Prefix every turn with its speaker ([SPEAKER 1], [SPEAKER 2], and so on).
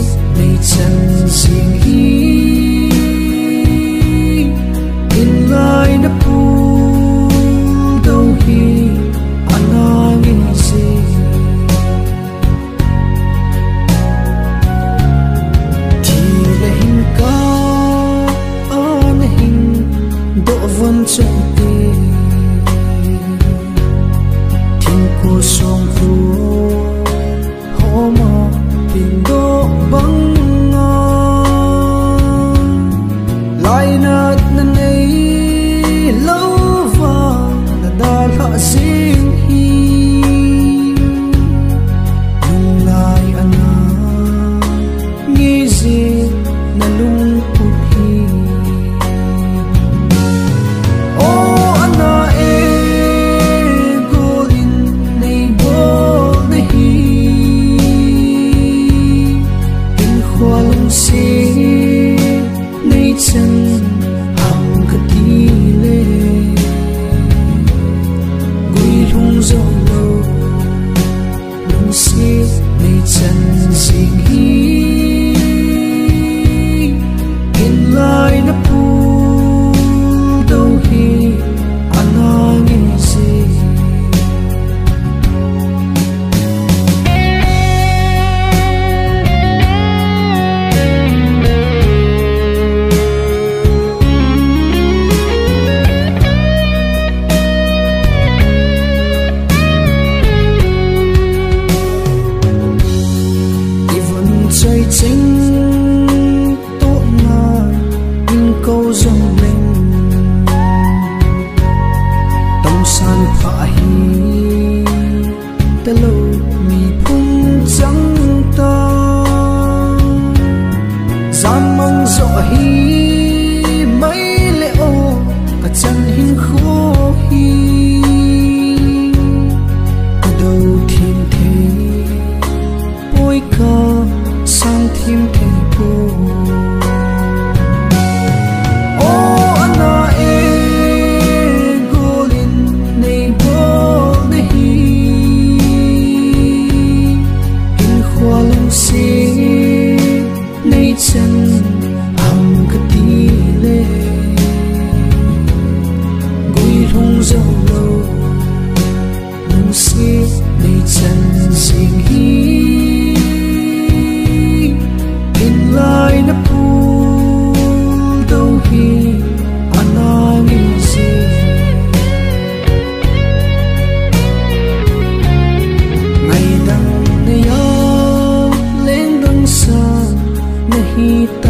[SPEAKER 1] nay chân riêng hi in lại na pu đâu hi anh nghe gì thì là hình ca anh hình độ vân chân tê thiên cô song vua hô mà tình độ băng lại nát nên ấy lâu vàng là đã lạ riêng hi nhưng lại anh nghĩ gì là lung cụt hi ô anh ego in này bố này hi in khoa lung xí này chân hằng cái đi lệ Guilhung Joulou Lungset này chân riêng hi in lại na pu đâu hi anh nghe gì trời chính tốt mà in câu dòng lên tâm san phá hi ta lâu mi phung trắng ta gian mong rõ hi mấy lệ ô cả chân hình khô hi đầu thiên thế bôi ca sang thêm thầy cô ô anh ego linh này bố này hi in khoa lung xí này chân hằng cái đi lệ Guilhung Joulou Lungset này chân riêng hi lại na pu đâu hi anh nghe gì ngày đằng này lên đằng xa na hi ta